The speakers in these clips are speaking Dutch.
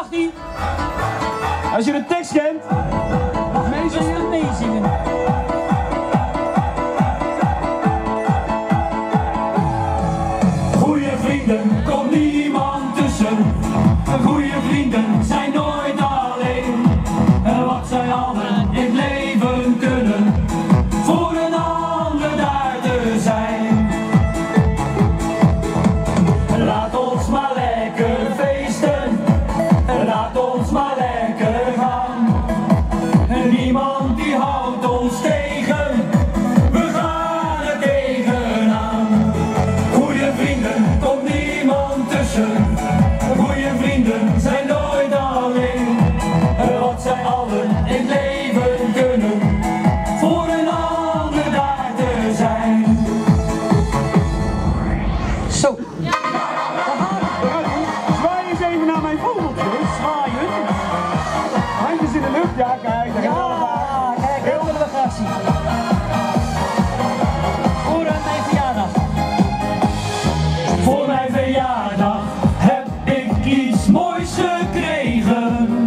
mag niet. Als je de tekst kent, Mag meezingen? Meezingen. Goeie vrienden, komt niemand tussen. Goeie vrienden zijn nooit alleen. En wat zij allen in het leven kunnen, voor een ander daar te zijn. Laat ons maar lekker feesten, laat ons maar lekker gaan. Niemand die houdt ons tegen, we gaan er tegenaan. Goeie vrienden, komt niemand tussen. Goeie vrienden zijn nooit alleen. Wat zij allen in het leven kunnen, voor een ander daar te zijn. Zo. zwaai eens even naar mijn vogeltjes. Zwaaien. Handjes in de lucht, ja kijk. Daar gaan we Ja, kijk, heel willen we graag zien. Voor mijn verjaardag. Voor mijn verjaardag heb ik iets moois gekregen.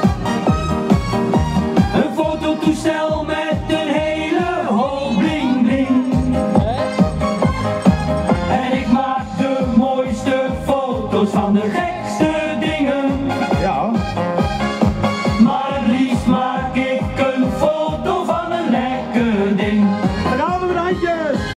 Een fototoestel met een hele hoop bling bling. En ik maak de mooiste foto's van de gek.